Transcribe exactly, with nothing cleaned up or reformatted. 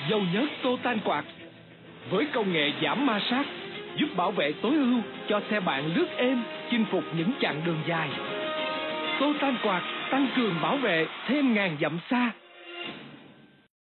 Dầu nhớt Tô Tan Quạt với công nghệ giảm ma sát giúp bảo vệ tối ưu cho xe bạn lướt êm, chinh phục những chặng đường dài. Tô Tan Quạt tăng cường bảo vệ thêm ngàn dặm xa.